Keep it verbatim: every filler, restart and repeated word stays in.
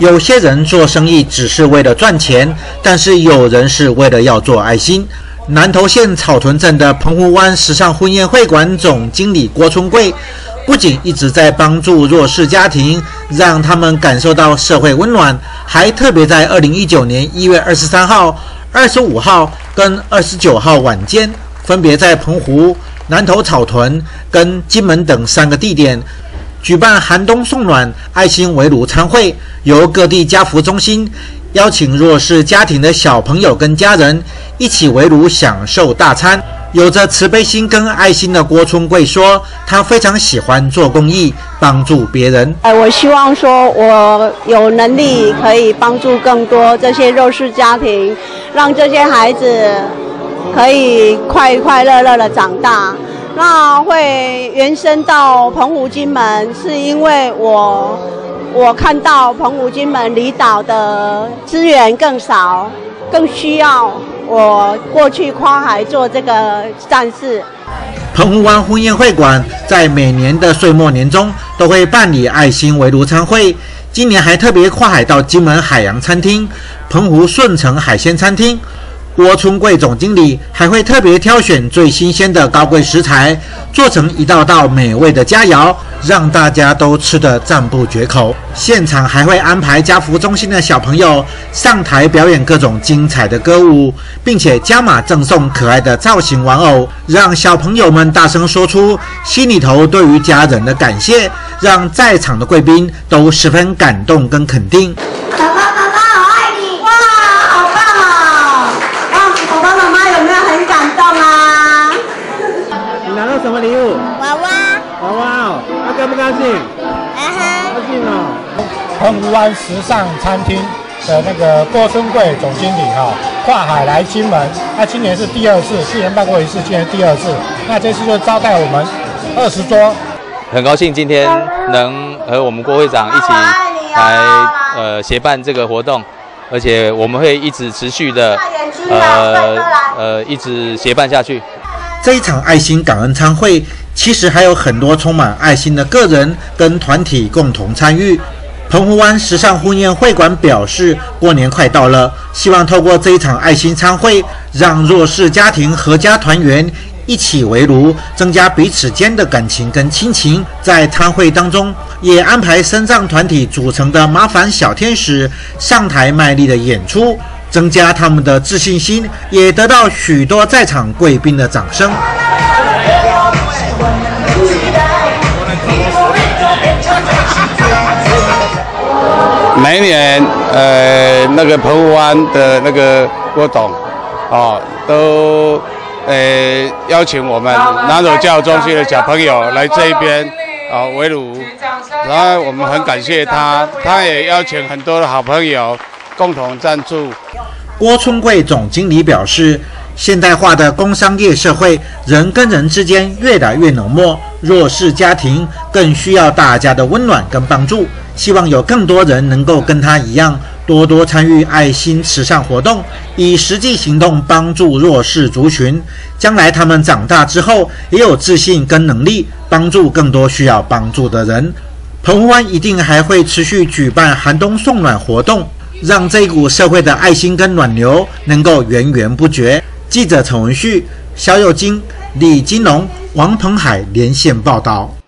有些人做生意只是为了赚钱，但是有人是为了要做爱心。南投县草屯镇的澎湖湾时尚婚宴会馆总经理郭春贵，不仅一直在帮助弱势家庭，让他们感受到社会温暖，还特别在二零一九年一月二十三号、二十五号跟二十九号晚间，分别在澎湖、南投草屯跟金门等三个地点举办寒冬送暖爱心围炉餐会，由各地家福中心邀请弱势家庭的小朋友跟家人一起围炉享受大餐。有着慈悲心跟爱心的郭春贵说，他非常喜欢做公益，帮助别人。 哎，我希望说我有能力可以帮助更多这些弱势家庭，让这些孩子可以快快乐乐的长大。那会延伸到澎湖金门，是因为我我看到澎湖金门离岛的资源更少，更需要我过去跨海做这个善事。 澎湖湾婚宴会馆在每年的岁末年中都会办理爱心围炉餐会，今年还特别跨海到金门海洋餐厅、澎湖顺城海鲜餐厅。郭春贵总经理还会特别挑选最新鲜的高贵食材，做成一道道美味的佳肴，让大家都吃得赞不绝口。现场还会安排家福中心的小朋友上台表演各种精彩的歌舞，并且加码赠送可爱的造型玩偶，让小朋友们大声说出心里头对于家人的感谢，让在场的贵宾都十分感动跟肯定。 什么礼物？ 娃娃。 娃娃哦，他高不高兴？ 啊哈。 高兴哦。 澎湖湾时尚餐厅的那个郭春贵总经理哈、哦，跨海来金门，他今年是第二次，去年办过一次，今年第二次，那这次就招待我们二十桌。 很高兴今天能和我们郭会长一起来呃协办这个活动，而且我们会一直持续的呃呃一直协办下去。 这一场爱心感恩餐会，其实还有很多充满爱心的个人跟团体共同参与。澎湖湾时尚婚宴会馆表示，过年快到了，希望透过这一场爱心餐会，让弱势家庭合家团圆，一起围炉，增加彼此间的感情跟亲情。在餐会当中，也安排身障团体组成的麻烦小天使上台卖力的演出，增加他们的自信心，也得到许多在场贵宾的掌声。 每一年，呃，那个澎湖湾的那个郭董，哦，都呃邀请我们南投教育中心的小朋友来这一边啊围炉，然后我们很感谢他，他也邀请很多的好朋友共同赞助。 郭春贵总经理表示，现代化的工商业社会，人跟人之间越来越冷漠，弱势家庭更需要大家的温暖跟帮助。希望有更多人能够跟他一样，多多参与爱心慈善活动，以实际行动帮助弱势族群。将来他们长大之后，也有自信跟能力帮助更多需要帮助的人。澎湖湾一定还会持续举办寒冬送暖活动，让这一股社会的爱心跟暖流能够源源不绝。记者陈文旭、肖佑金、李金龙、王鹏海连线报道。